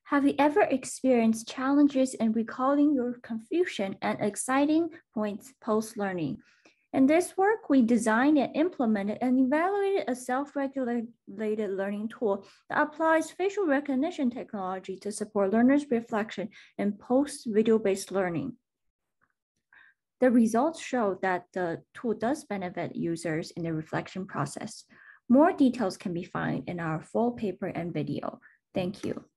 Have you ever experienced challenges in recalling your confusion and exciting points post-learning? In this work, we designed and implemented and evaluated a self-regulated learning tool that applies facial recognition technology to support learners' reflection in post-video-based learning. The results show that the tool does benefit users in the reflection process. More details can be found in our full paper and video. Thank you.